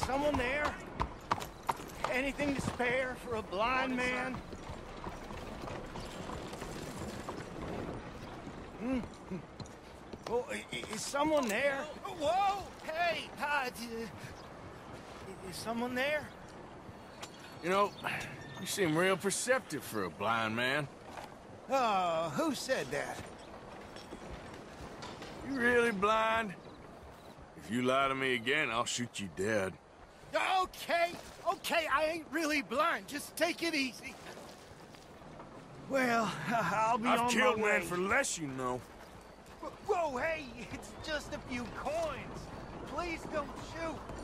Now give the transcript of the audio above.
someone there? Anything to spare for a blind man? Oh, is someone there? Whoa! Hey! Is someone there? You know, you seem real perceptive for a blind man. Oh, who said that? You really blind? If you lie to me again, I'll shoot you dead. Okay, I ain't really blind. Just take it easy. Well, I'll be on my way. I've killed men for less, you know. Whoa, hey, it's just a few coins. Please don't shoot.